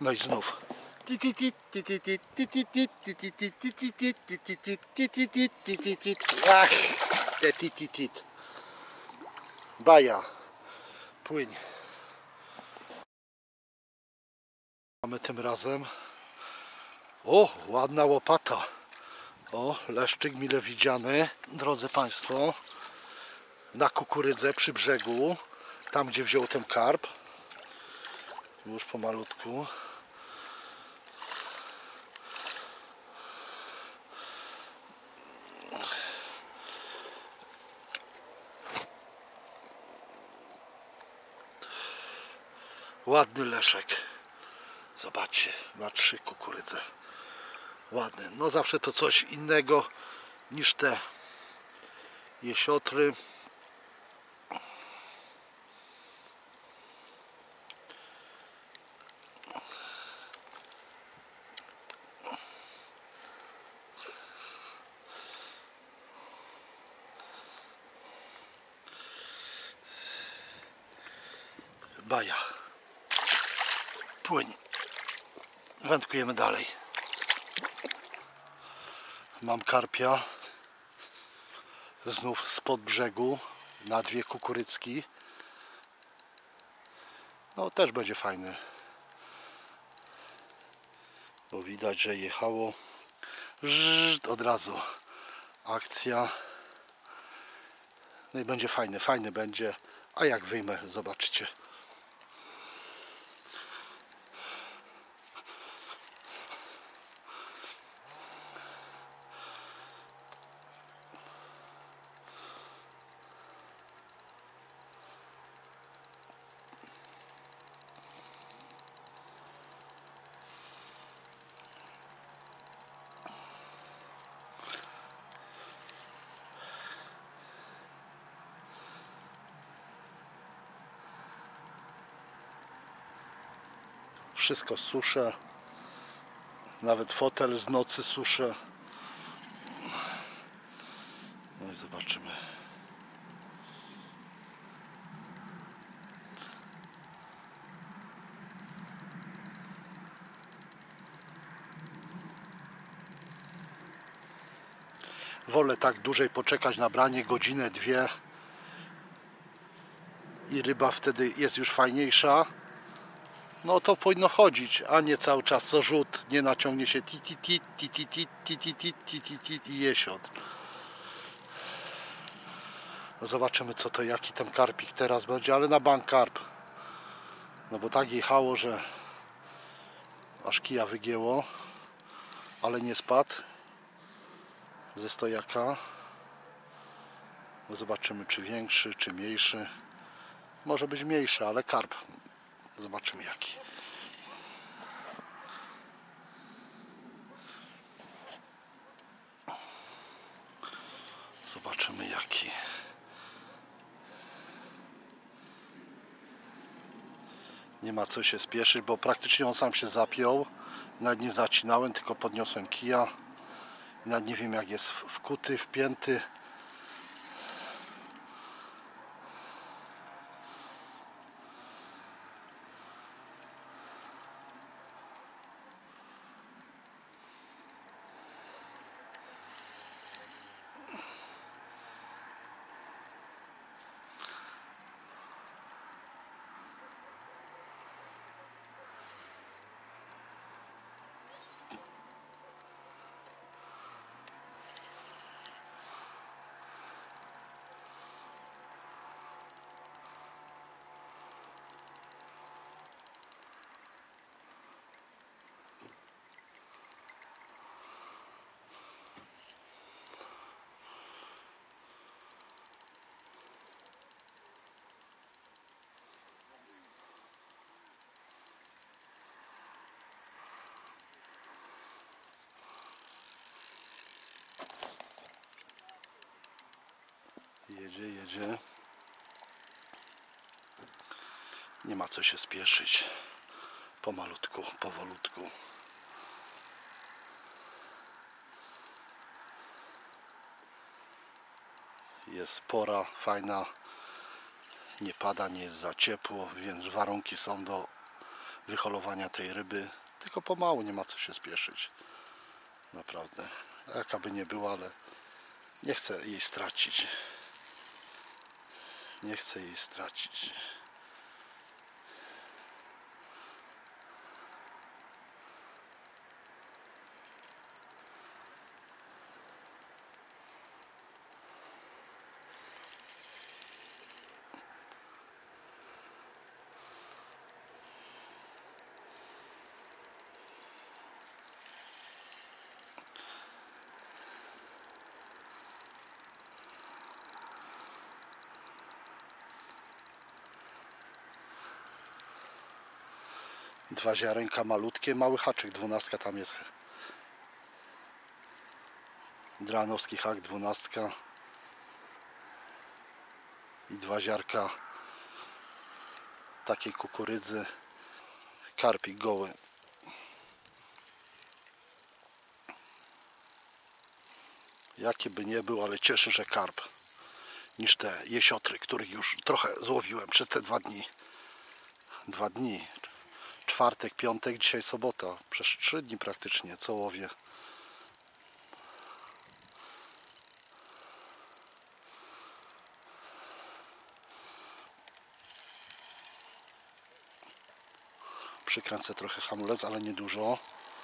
No i znów. Ach, te titit. Baja. Płyń. Mamy tym razem. O, ładna łopata. O, leszczyk mile widziany, drodzy Państwo. Na kukurydzę przy brzegu. Tam, gdzie wziął ten karp. Już pomalutku. Ładny leszek. Zobaczcie, na 3 kukurydze. Ładny. No zawsze to coś innego niż te jesiotry. Baja. Płyń. Wędkujemy dalej. Mam karpia. Znów spod brzegu. Na 2 kukurydzki. No też będzie fajny. Bo widać, że jechało. Od razu. Akcja. No i będzie fajny. Fajny będzie. A jak wyjmę, zobaczcie. Wszystko suszę. Nawet fotel z nocy suszę. No i zobaczymy. Wolę tak dłużej poczekać na branie, godzinę, 2 i ryba wtedy jest już fajniejsza. No to powinno chodzić, a nie cały czas co rzut, nie naciągnie się i jesiotr. No zobaczymy co to, jaki ten karpik teraz będzie, ale na bank karp. No bo tak jechało, że aż kija wygięło, ale nie spadł ze stojaka. No zobaczymy czy większy, czy mniejszy. Może być mniejszy, ale karp. Zobaczymy jaki. Zobaczymy jaki. Nie ma co się spieszyć, bo praktycznie on sam się zapiął. Nawet nie zacinałem, tylko podniosłem kija. Nawet nie wiem jak jest wkuty, wpięty. Jedzie, jedzie. Nie ma co się spieszyć. Pomalutku, powolutku. Jest pora fajna. Nie pada, nie jest za ciepło, więc warunki są do wyholowania tej ryby. Tylko pomału, nie ma co się spieszyć. Naprawdę. Jaka by nie była, ale nie chcę jej stracić. Nie chcę jej stracić. Dwa ziarenka malutkie, mały haczyk, 12 tam jest. Dranowski hak, 12. I dwa ziarka takiej kukurydzy. Karpik goły. Jaki by nie był, ale cieszę, że karp. Niż te jesiotry, których już trochę złowiłem przez te 2 dni. 2 dni. Czwartek, piątek, dzisiaj sobota. Przez 3 dni praktycznie, co łowię. Przykręcę trochę hamulec, ale nie dużo.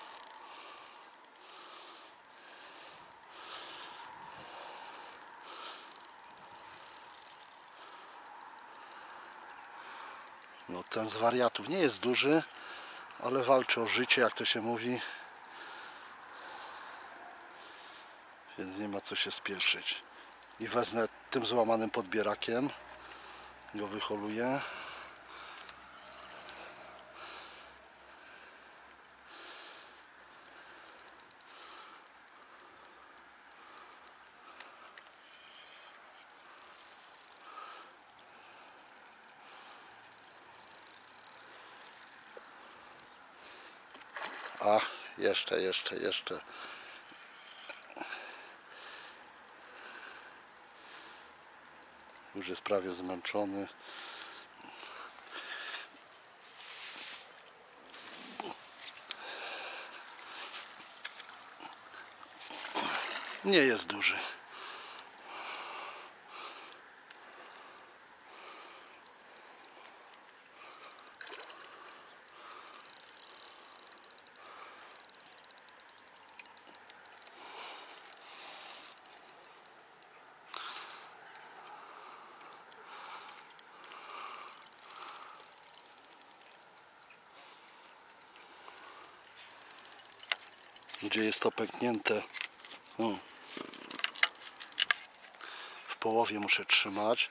No ten z wariatów nie jest duży, ale walczy o życie, jak to się mówi. Więc nie ma co się spieszyć. I wezmę tym złamanym podbierakiem. Go wyholuję. Ach, jeszcze. Już jest prawie zmęczony. Nie jest duży. Gdzie jest to pęknięte? W połowie muszę trzymać.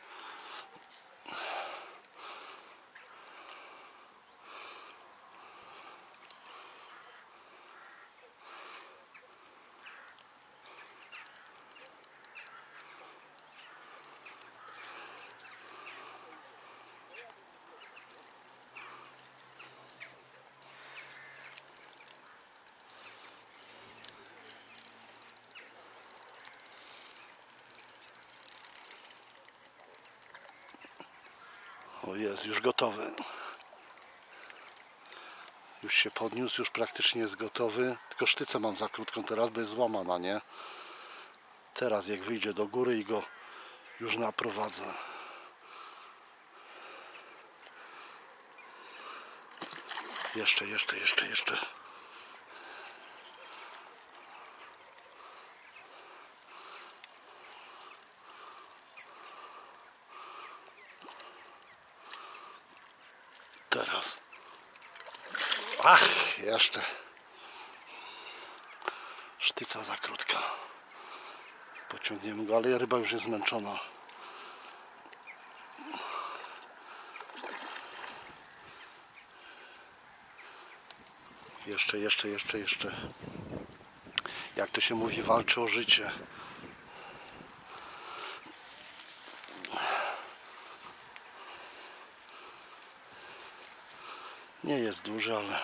O, jest już gotowy. Już się podniósł, już praktycznie jest gotowy. Tylko sztycę mam za krótką teraz, bo jest złamana, nie? Teraz jak wyjdzie do góry i go już naprowadzę. Jeszcze. Teraz. Ach, jeszcze. Sztyca za krótka. Pociągniemy go, ale ryba już jest zmęczona. Jeszcze. Jak to się mówi, walczy o życie. Nie jest duży, ale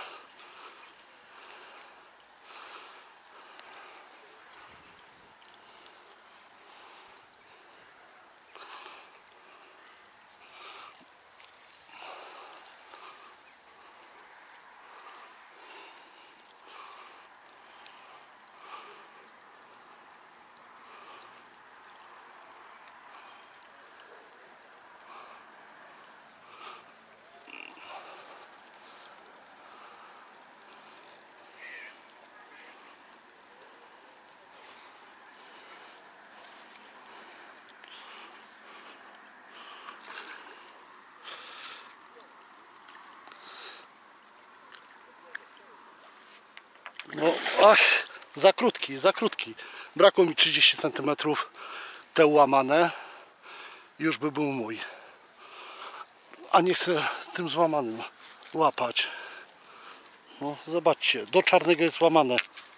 No, ach, za krótki. Brakło mi 30 cm te ułamane. Już by był mój. A nie chcę tym złamanym łapać. No, zobaczcie, do czarnego jest łamane.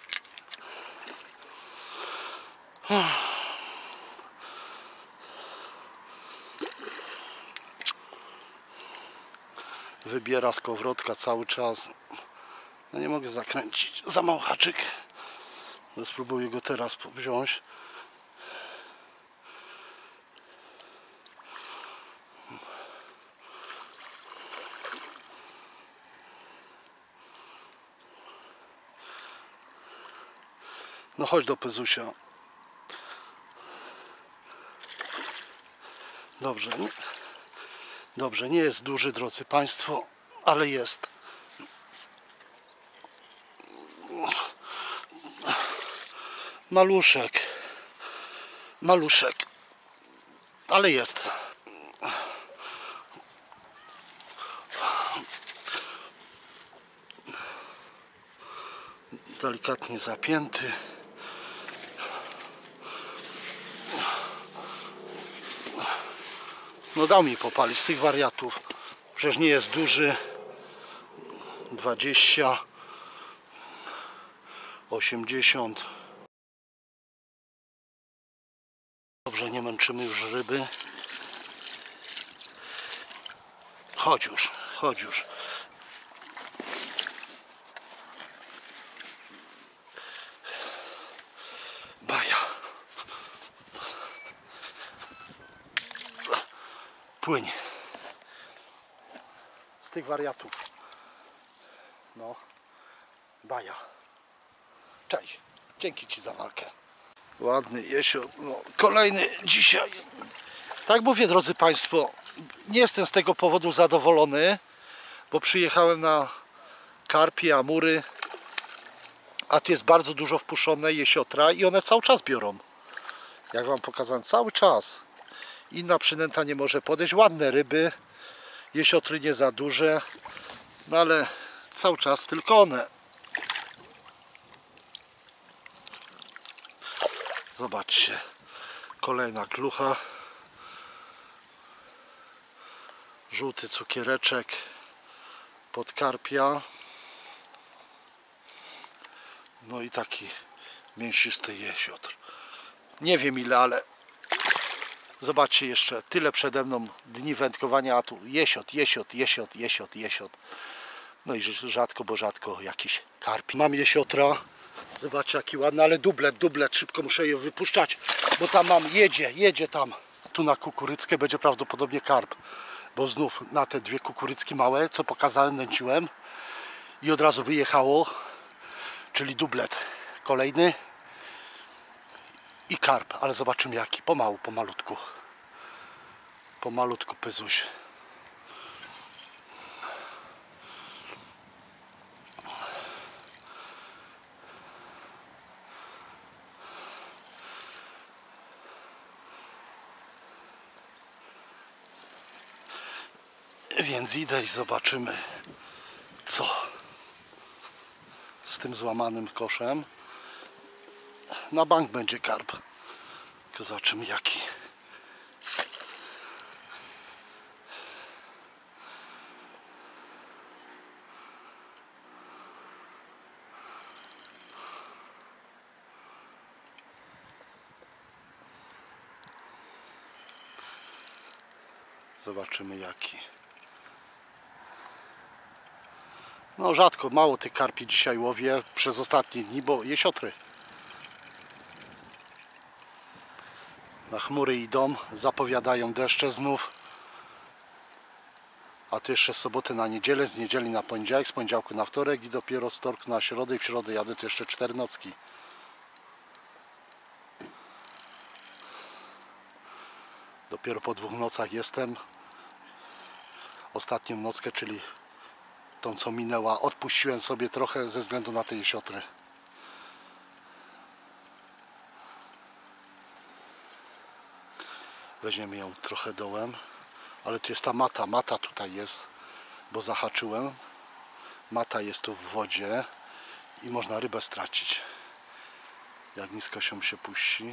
Wybiera z kołowrotka cały czas. No nie mogę zakręcić. Za mały haczyk. No, spróbuję go teraz wziąć. No chodź do Pezusia. Dobrze. Dobrze, nie jest duży, drodzy Państwo, ale jest. Maluszek. Maluszek. Ale jest. Delikatnie zapięty. No dał mi popalić z tych wariatów. Przecież nie jest duży. 20, 80. Dobrze, nie męczymy już ryby. Chodź już, chodź już. Baja. Płyń. Z tych wariatów. No. Baja. Cześć. Dzięki Ci za walkę. Ładny jesio. No, kolejny dzisiaj. Tak mówię, drodzy Państwo, nie jestem z tego powodu zadowolony, bo przyjechałem na karpie, amury, a tu jest bardzo dużo wpuszczone jesiotra i one cały czas biorą. Jak Wam pokazałem, cały czas. Inna przynęta nie może podejść. Ładne ryby, jesiotry nie za duże, no ale cały czas tylko one. Zobaczcie, kolejna klucha. Żółty cukiereczek pod karpia. No i taki mięsisty jesiotr. Nie wiem ile, ale zobaczcie, jeszcze tyle przede mną dni wędkowania, a tu jesiot. No i rzadko, bo rzadko jakiś karp. Mam jesiotra. Zobaczcie jaki ładny, ale dublet. Szybko muszę je wypuszczać, bo tam mam, jedzie tam. Tu na kukuryckę będzie prawdopodobnie karp. Bo znów na te dwie kukurycki małe, co pokazałem, nęciłem. I od razu wyjechało. Czyli dublet. Kolejny. I karp, ale zobaczymy jaki. Pomału, pomalutku. Pomalutku Pezuś. Więc idę i zobaczymy co z tym złamanym koszem. Na bank będzie karp. Tylko zobaczymy jaki. Zobaczymy jaki. No rzadko, mało tych karpi dzisiaj łowię przez ostatnie dni, bo jesiotry. Na chmury idą, zapowiadają deszcze znów. A to jeszcze z soboty na niedzielę, z niedzieli na poniedziałek, z poniedziałku na wtorek i dopiero z wtorku na środę i w środę jadę to jeszcze 4 nocki. Dopiero po 2 nocach jestem. Ostatnią nockę, czyli tą co minęła, odpuściłem sobie trochę ze względu na te jesiotry. Weźmiemy ją trochę dołem, ale tu jest ta mata tutaj jest, bo zahaczyłem. Mata jest tu w wodzie i można rybę stracić, jak nisko się puści.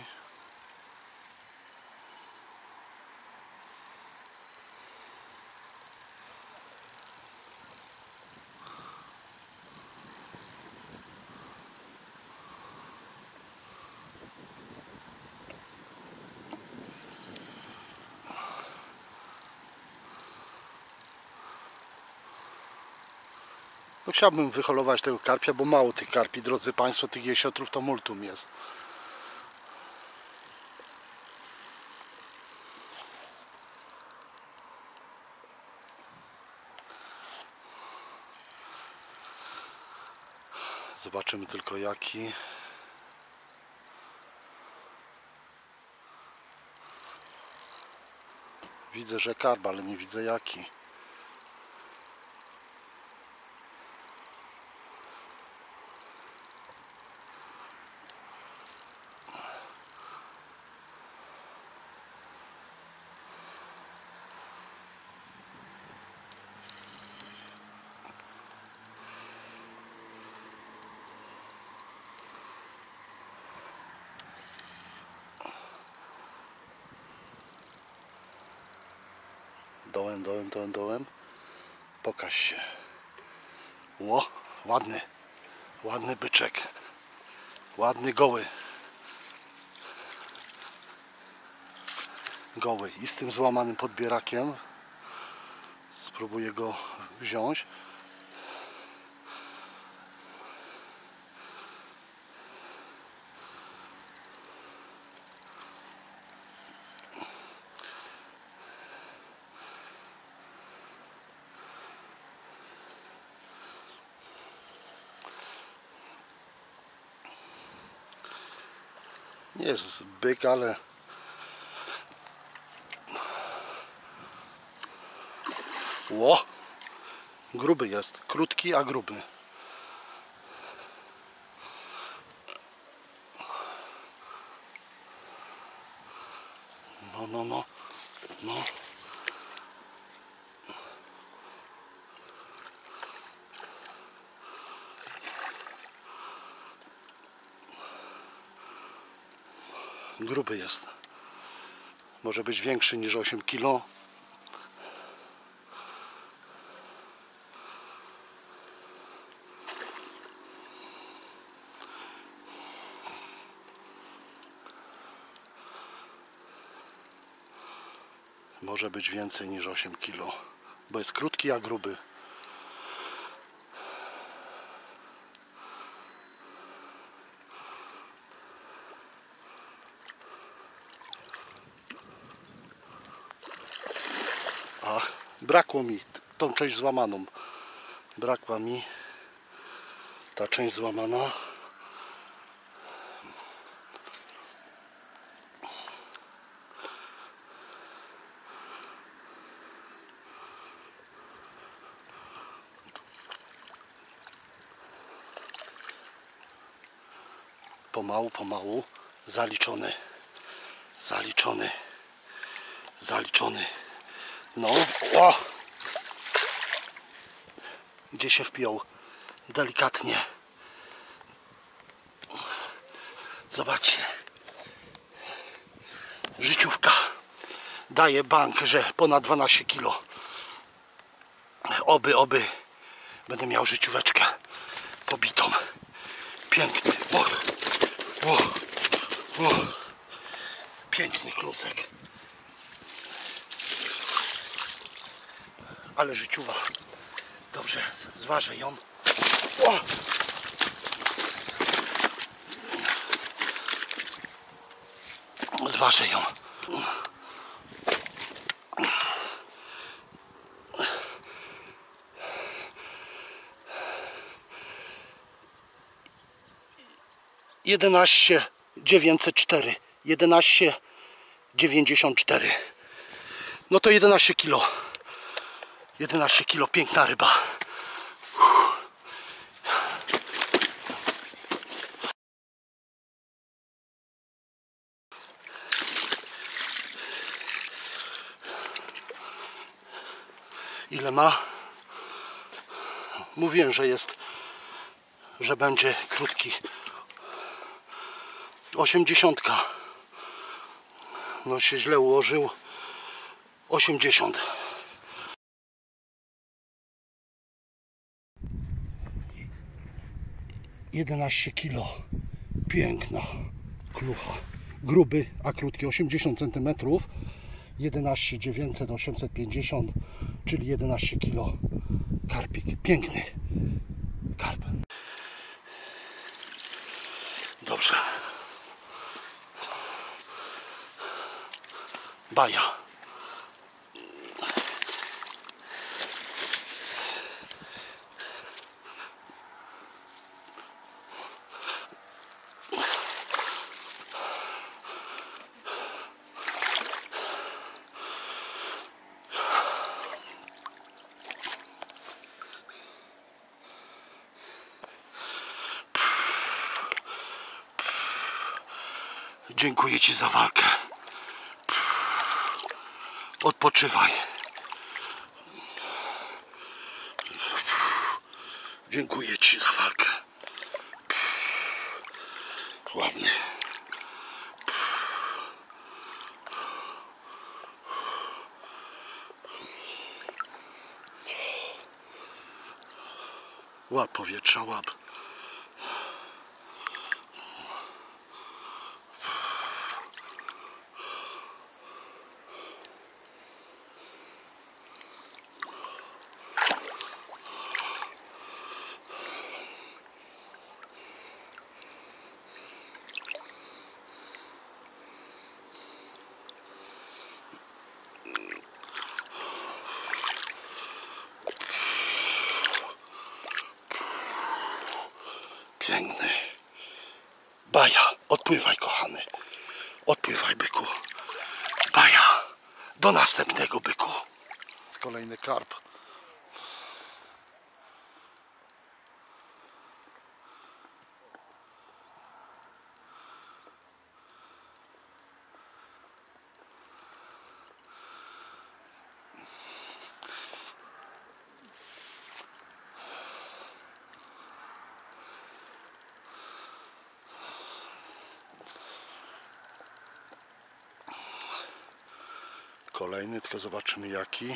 No chciałbym wyholować tego karpia, bo mało tych karpi, drodzy Państwo, tych jesiotrów to multum jest. Zobaczymy tylko jaki. Widzę, że karp, ale nie widzę jaki. Dołem. Pokaż się. Ło, ładny byczek. Ładny, goły. I z tym złamanym podbierakiem. Spróbuję go wziąć. Nie jest byk, ale ło, gruby jest, krótki, a gruby. No. Gruby jest. Może być większy niż 8 kg. Może być więcej niż 8 kg, bo jest krótki, a gruby. Ach, brakło mi tą część złamaną. Brakła mi ta część złamana. Pomału. Zaliczony. No, o! Gdzie się wpiął? Delikatnie. Zobaczcie. Życiówka. Daje bank, że ponad 12 kg. Oby będę miał życióweczkę pobitą. Piękny. Piękny klusek. Ale życiowa. Dobrze, zważę ją. O! Zważę ją. Jedenaście 11,94. No to 11 kg. 11 kg, piękna ryba. Ile ma? Mówiłem, że jest że będzie krótki. 80. No się źle ułożył. 80. Jedenaście kilo. Piękna klucha. Gruby, a krótki. 80 cm. 11 900 850, czyli 11 kilo. Karpik. Piękny karp. Dobrze. Baja. Dziękuję Ci za walkę. Odpoczywaj. Dziękuję Ci za walkę. Ładnie. Łap powietrza, łap. Piękny. Baja, odpływaj kochany. Odpływaj byku. Baja. Do następnego byku. Kolejny karp. Kolejny, tylko zobaczymy jaki.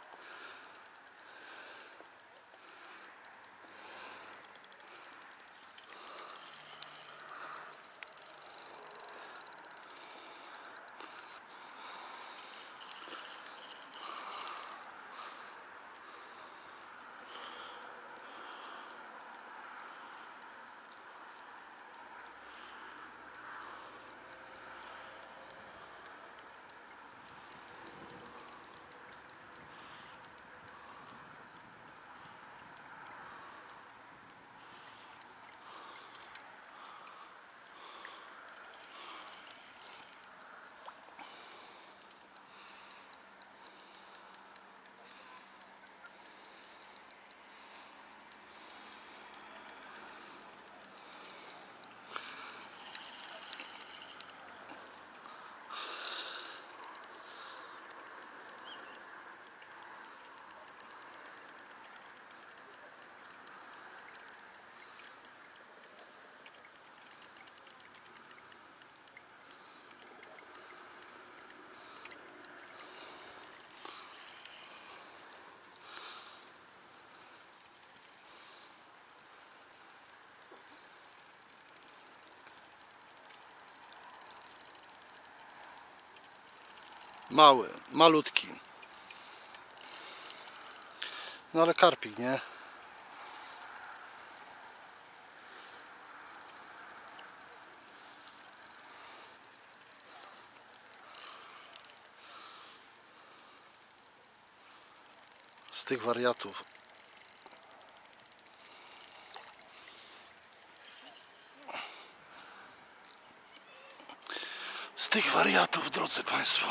Mały, malutki. No ale karpik, nie? Z tych wariatów. Z tych wariatów, drodzy Państwo.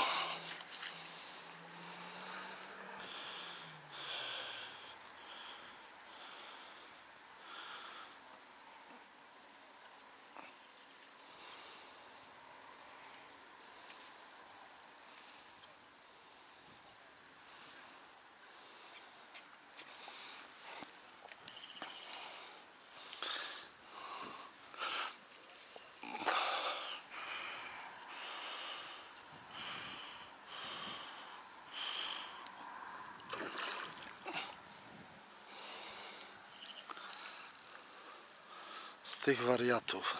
z tych wariatów.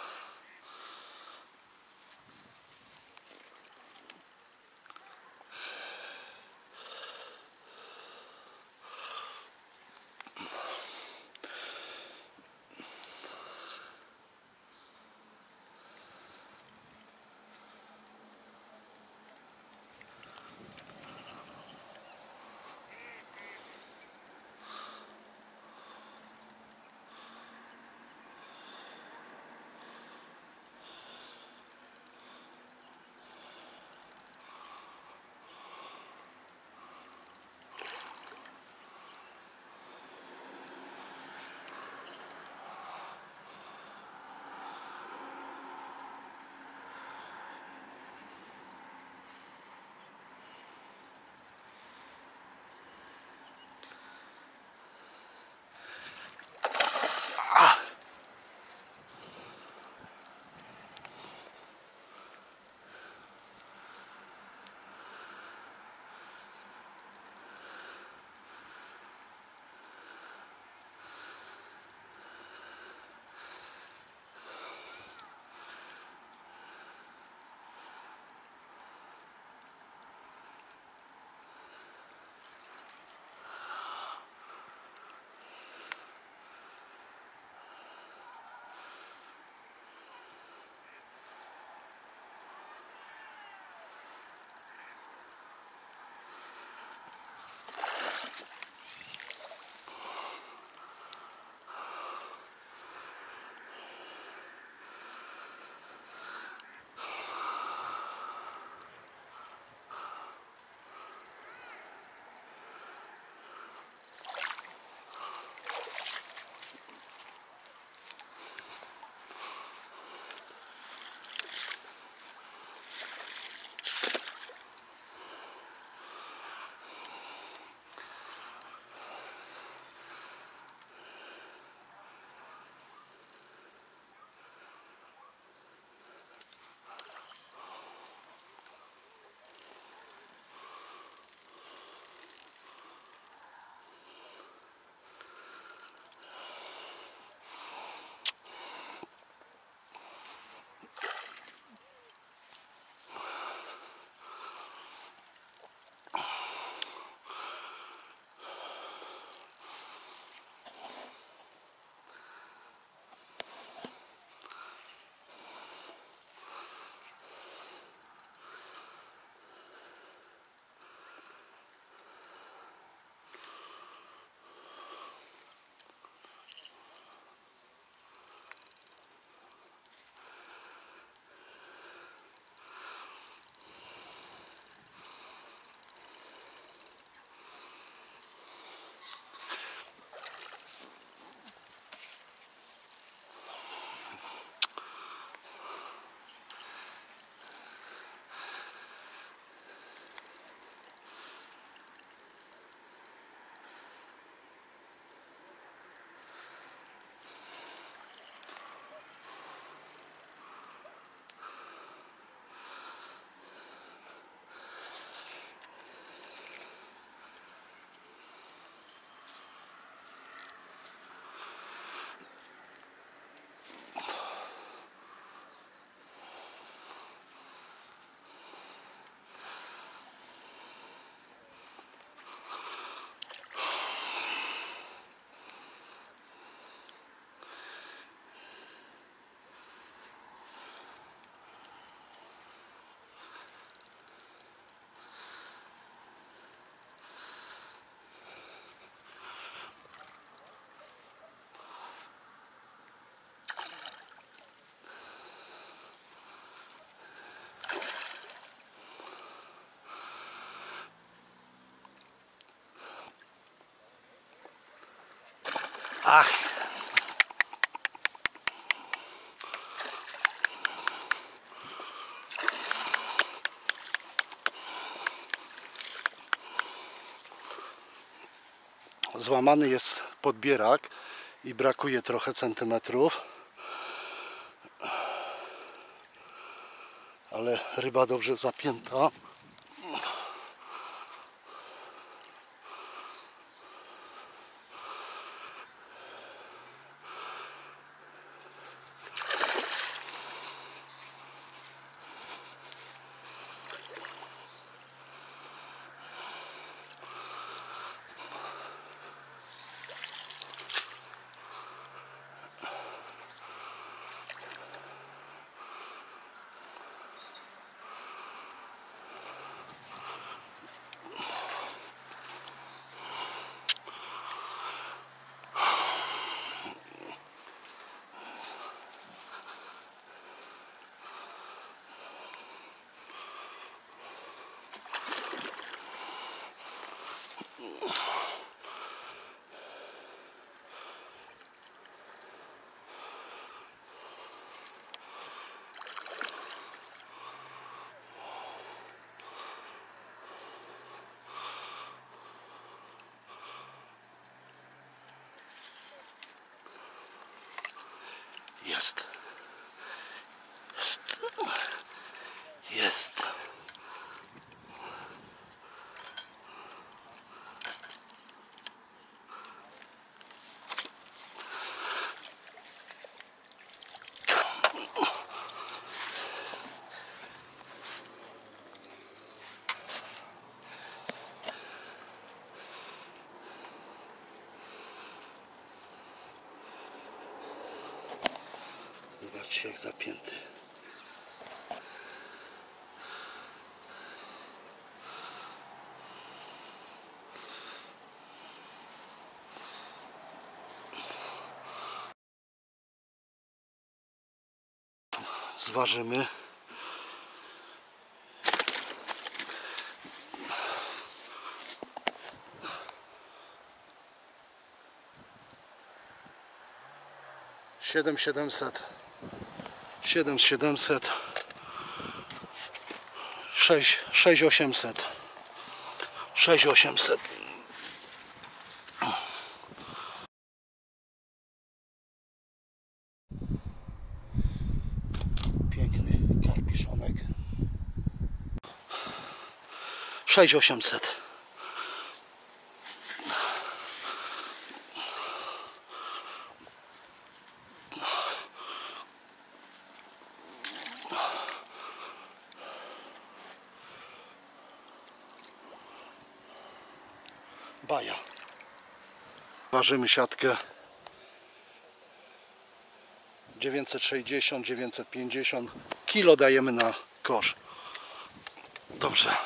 Ach! Złamany jest podbierak i brakuje trochę centymetrów, ale ryba dobrze zapięta. Jest. Jest. Zobaczcie, jak zapięty. Zważymy. Siedem 700, 6800, 6800. Piękny karpiszonek. 6800. Baja. Ważymy siatkę 960, 950 kilo dajemy na kosz. Dobrze.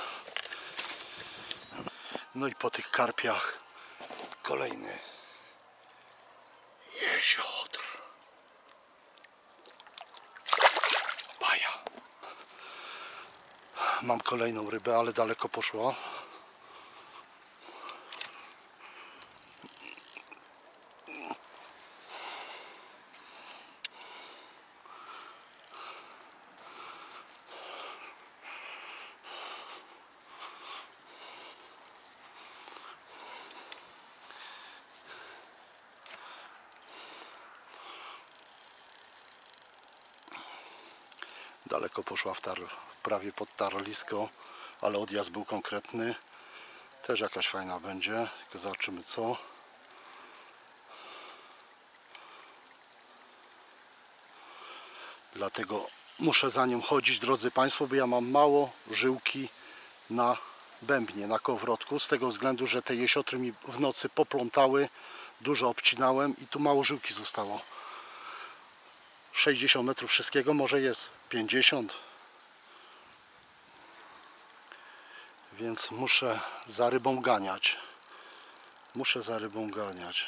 No i po tych karpiach kolejny jeziotr. Baja. Mam kolejną rybę, ale daleko poszła. Daleko poszła prawie pod tarlisko, ale odjazd był konkretny. Też jakaś fajna będzie, tylko zobaczymy co. Dlatego muszę za nią chodzić, drodzy Państwo, bo ja mam mało żyłki na bębnie, na kołowrotku, z tego względu, że te jesiotry mi w nocy poplątały, dużo obcinałem i tu mało żyłki zostało. 60 metrów wszystkiego, może jest 50. Więc muszę za rybą ganiać. Muszę za rybą ganiać.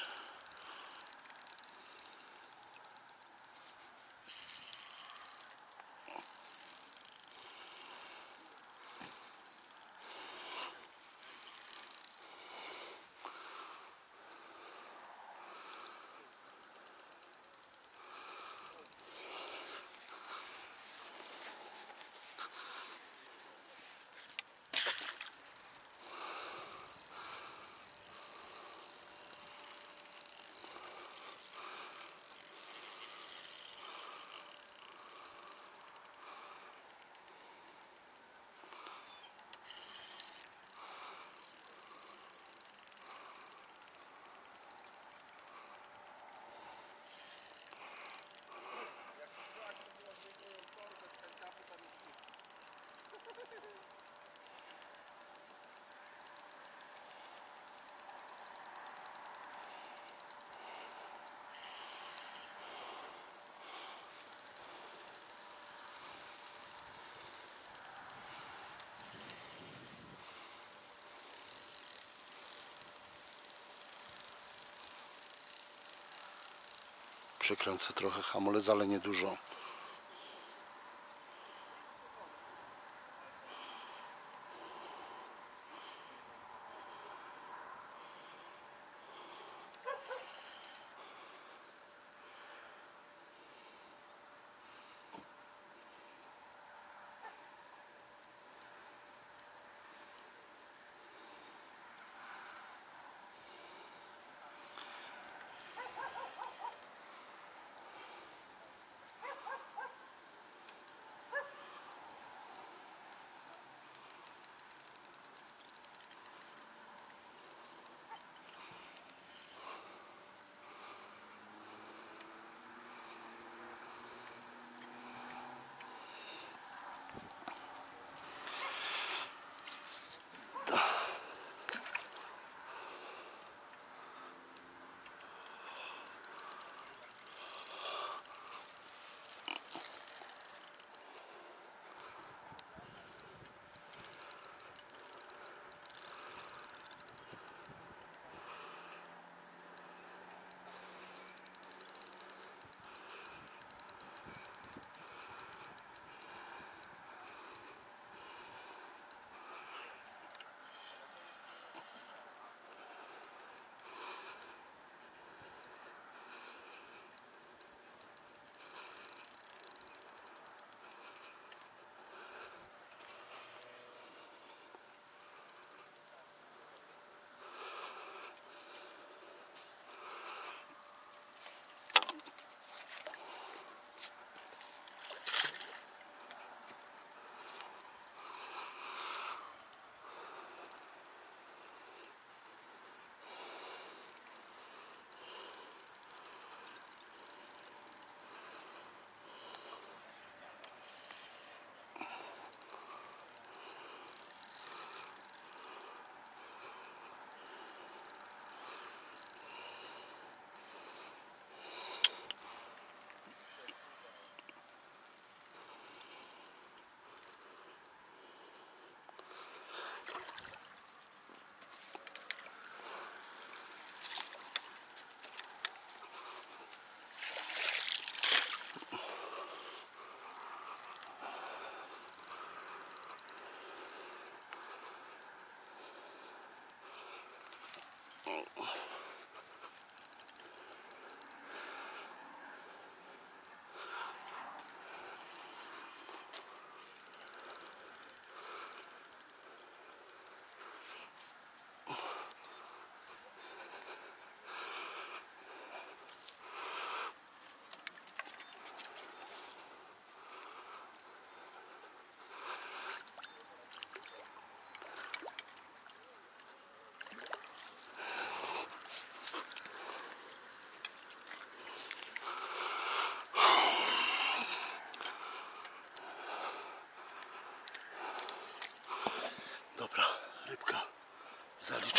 Przykręcę trochę hamulec, ale nie dużo.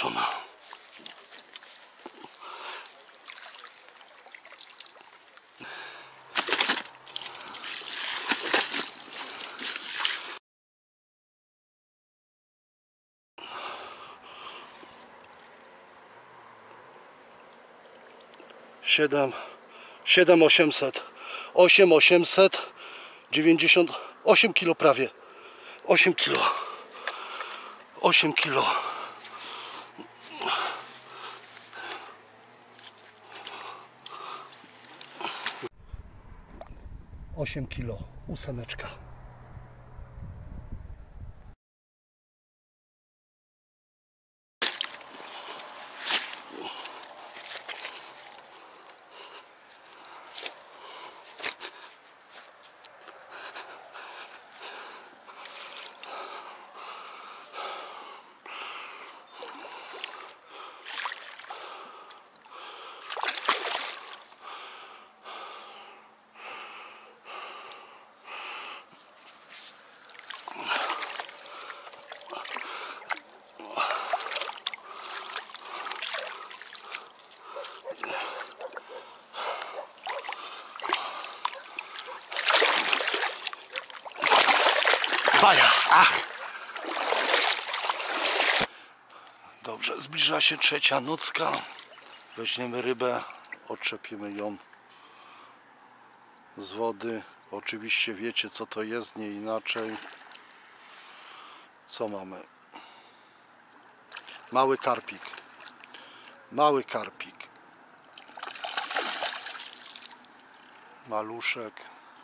skończona. Siedem 800, 98 kilo prawie, 8 kilo, 8 kilo. 8 kilo, ósemeczka. Baja, ach! Dobrze, zbliża się trzecia nocka. Weźmiemy rybę, odczepimy ją z wody. Oczywiście wiecie, co to jest, nie inaczej. Co mamy? Mały karpik. Mały karpik. Maluszek.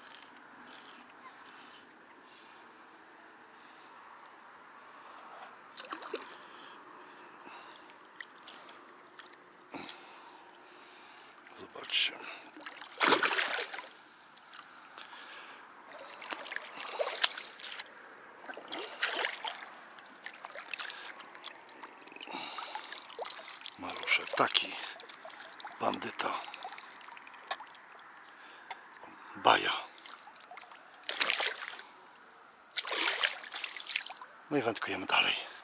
Zobaczcie. Maluszek, taki bandyta. Baja. No i wędkujemy dalej.